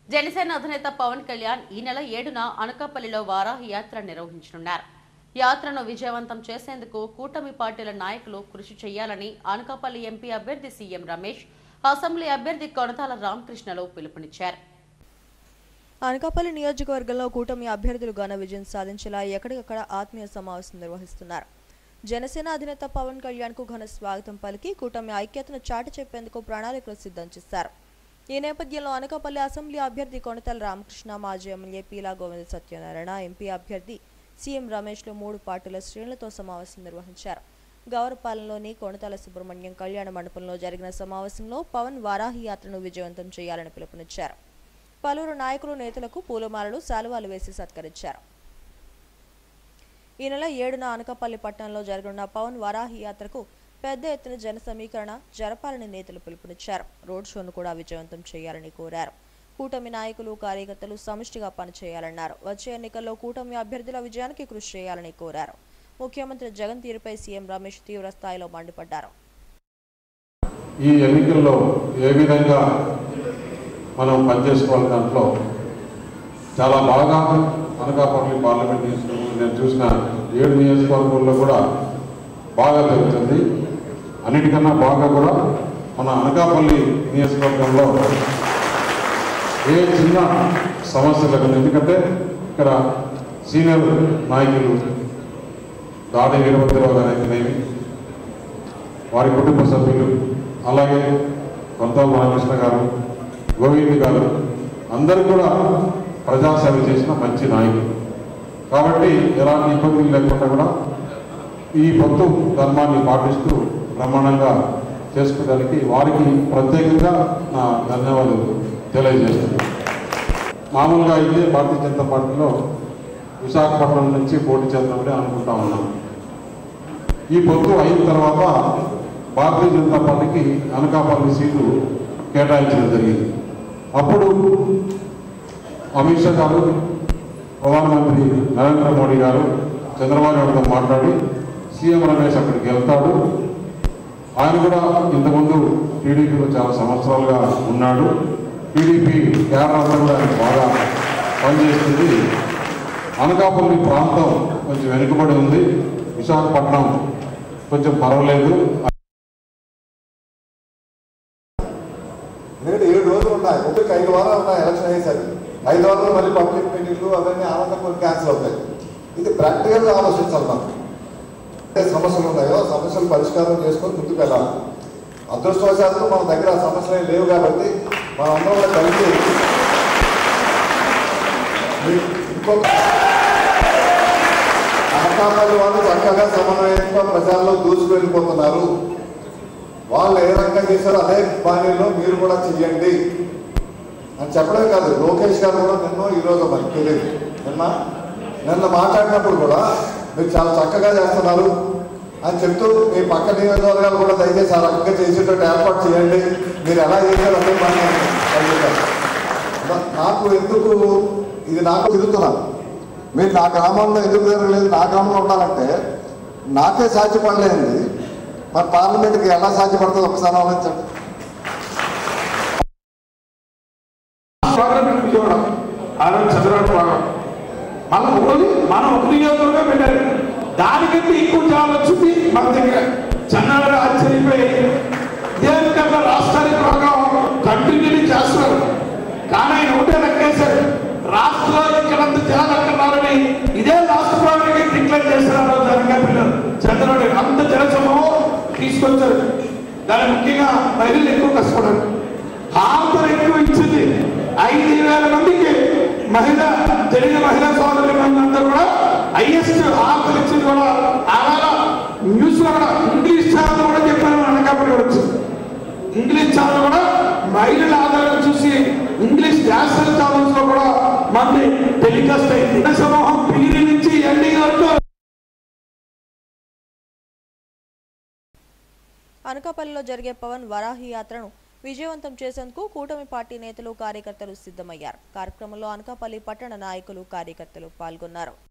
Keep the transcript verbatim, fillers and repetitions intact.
జనసేన అధినేత పవన్ కళ్యాణ్ ఈ నెల ఏడున అనకాపల్లిలో వారాహి యాత్ర నిర్వహించనున్నారు. యాత్రను విజయవంతం చేసేందుకు కూటమి పార్టీల నాయకులు కృషి చేయాలని అనకాపల్లి ఎంపీ అభ్యర్థి సీఎం రమేష్, అసెంబ్లీ అభ్యర్థి కొనతాల రామకృష్ణలు పిలుపునిచ్చారు. అనకాపల్లి నియోజకవర్గంలో కూటమి అభ్యర్థులు ఘన విజయం సాధించేలా ఎక్కడికక్కడ ఆత్మీయ సమావేశం నిర్వహిస్తున్నారు. జనసేన అధినేత పవన్ కళ్యాణ్ కు ఘన స్వాగతం పలికి కూటమి ఐక్యతను చాటి చెప్పేందుకు ప్రణాళికలు సిద్ధం చేశారు. ఈ నేపథ్యంలో అనకాపల్లి అసెంబ్లీ అభ్యర్థి కొనతాల రామకృష్ణ, మాజీ ఎమ్మెల్యే పీలా గోవింద సత్యనారాయణ, ఎంపీ అభ్యర్థి సీఎం రమేష్ లు మూడు పార్టీల శ్రేణులతో సమావేశం నిర్వహించారు. గౌరపాలెంలోని కొనతాల సుబ్రహ్మణ్యం కళ్యాణ మండపంలో జరిగిన సమావేశంలో పవన్ వారాహి యాత్రను విజయవంతం చేయాలని పిలుపునిచ్చారు. పలువురు నాయకులు, నేతలకు పూలమాలలు, శాలువాలు వేసి సత్కరించారు. ఈ నెల ఏడున అనకాపల్లి పట్టణంలో జరగనున్న పవన్ వారాహి యాత్రకు పెద్ద ఎత్తున జన సమీకరణ జరపాలని నేతలు పిలుపునిచ్చారు. రోడ్ షోను కూడా విజయవంతం చేయాలని కోరారు. కూటమి నాయకులు, కార్యకర్తలు సమిష్టిగా పనిచేయాలన్నారు. వచ్చే ఎన్నికల్లో కూటమి అభ్యర్థుల విజయానికి కృషి చేయాలని కోరారు. ముఖ్యమంత్రి జగన్ తీరుపై సీఎం రమేష్ తీవ్ర స్థాయిలో మండిపడ్డారు. ఈ ఎన్నికల్లో ఏ విధంగా మనం పనిచేసుకోవాలి, దాంట్లో చాలా బాగా అనకాపల్లి పార్లమెంట్ నేను చూసిన ఏడు నియోజకవర్గాల్లో కూడా బాగా జరుగుతుంది. అన్నిటికన్నా బాగా కూడా మన అనకాపల్లి నియోజకవర్గంలో ఏ చిన్న సమస్య లేకుండా, ఎందుకంటే ఇక్కడ సీనియర్ నాయకులు దాడి వీరభద్రరావు గారు అయితేనేమి, వారి కుటుంబ సభ్యులు, అలాగే కొనతాల రామకృష్ణ గారు, గోవింద్ గారు అందరూ కూడా ప్రజాసేవ చేసిన మంచి నాయకులు. కాబట్టి ఎలాంటి ఇబ్బందులు లేకుండా కూడా ఈ పొత్తు ధర్మాన్ని పాటిస్తూ బ్రహ్మాండంగా చేసుకోవడానికి వారికి ప్రత్యేకంగా నా ధన్యవాదాలు తెలియజేస్తున్నాను. మామూలుగా అయితే భారతీయ జనతా పార్టీలో విశాఖపట్నం నుంచి పోటీ చేద్దామని అనుకుంటా ఉన్నాం. ఈ పొత్తు అయిన తర్వాత భారతీయ జనతా పార్టీకి అనకాపల్లి సీటు కేటాయించడం జరిగింది. అప్పుడు అమిత్ షా గారు, ప్రధానమంత్రి నరేంద్ర మోడీ గారు చంద్రబాబు గారితో మాట్లాడి సీఎం రమేష్ అక్కడికి వెళ్తాడు. ఆయన కూడా ఇంతకుముందు టీడీపీలో చాలా సంవత్సరాలుగా ఉన్నాడు. టీడీపీ కేరళలో కూడా ఆయన బాగా పనిచేస్తుంది. అనకాపల్లి ప్రాంతం కొంచెం వెనుకబడి ఉంది, విశాఖపట్నం కొంచెం పర్వాలేదు. ఎందుకంటే ఏడు రోజులు ఉన్నాయి, ఒకరికి ఐదు వారాలు ఉన్నాయి ఎలక్షన్ అయ్యేసరికి. ఐదు వారాలు మళ్ళీ పబ్లిక్ మీటింగ్లు అవన్నీ ఆనందం క్యాన్సిల్ అవుతాయి. ఇది ప్రాక్టికల్గా ఆలోచించాలి. మనం ఏ సమస్యలు ఉన్నాయో సమస్యలు పరిష్కారం చేసుకొని ముందుకు వెళ్ళాలి. అదృష్టవశాత్తు మన దగ్గర సమస్యలు లేవు కాబట్టి మనం అందరం కూడా కలిసి ఇంకొక అనకాపల్లి వాళ్ళు చక్కగా సమన్వయంతో ప్రజల్లో దూసుకు వెళ్ళిపోతున్నారు. వాళ్ళు ఏ రకంగా చేశారో అదే బాణీలో మీరు కూడా చెయ్యండి అని చెప్పడమే కాదు, లోకేష్ గారు కూడా నిన్న ఈరోజు మనకు తెలియదు, నిన్న నిన్న మాట్లాడినప్పుడు కూడా మీరు చాలా చక్కగా చేస్తున్నారు అని చెప్తూ మీ పక్క నియోజకవర్గాలు కూడా దయచేసి ఆ రకంగా చేసేటట్టు ఏర్పాటు చేయండి, మీరు ఎలా చేశారు అదే బాణీ నాకు ఎందుకు ఇది నాకు తిరుగుతున్నాను. మీరు నా గ్రామంలో ఎందుకు జరగలేదు, నా గ్రామంలో ఉండాలంటే నాకే సాధ్యపడలేదండి. మరి పార్లమెంట్కి ఎలా సాధ్యపడుతుంది ఒకసారి ఆలోచించండి. చంద్రబాబు బాగా మన ఒకటి మనం ఒక నియోజకవర్గం పెట్టారు, దానికంటే ఎక్కువ చాలా వచ్చింది మన దగ్గర. చెన్నాడు ఆశ్చర్యపోయి దేనికన్నా రాష్ట్రానికి బాగా కంటిన్యూ చేస్తున్నారు. కానీ ఆయన ఒకటే లెక్కేశారు, రాష్ట్రంలో ఇక్కడంత జనాలు అక్కడున్నారని ఇదే రాష్ట్ర ప్రభుత్వానికి డిక్లేర్ చేస్తున్నారు. జనంగా పిల్లలు చంద్రబాబు అంత జనసమూహం తీసుకొచ్చారు. దాని ముఖ్యంగా మహిళలు ఎక్కువ కష్టపడారు. హామీలు ఎక్కువ ఇచ్చింది. ఐదు వేల మందికి మహిళ తెలియని మహిళా సోదరులు అందరూ కూడా హైయెస్ట్ హామీలు ఇచ్చింది కూడా. అలాగా న్యూస్ లో కూడా ఇంగ్లీష్ ఛానల్ కూడా చెప్పారు. అనకాపల్లి వచ్చింది ఇంగ్లీష్ ఛానల్ కూడా మహిళల ఆధారం చూసి ఇంగ్లీష్ నేషనల్ ఛానల్స్ లో కూడా మంది టెలికాస్ట్ అయింది. సమూహం పీరి నుంచి ఎండింగ్ వరకు. అనకాపల్లిలో జరిగే పవన్ వారాహి యాత్రను విజయవంతం చేసేందుకు కూటమి పార్టీ నేతలు, కార్యకర్తలు సిద్ధమయ్యారు. కార్యక్రమంలో అనకాపల్లి పట్టణ నాయకులు, కార్యకర్తలు పాల్గొన్నారు.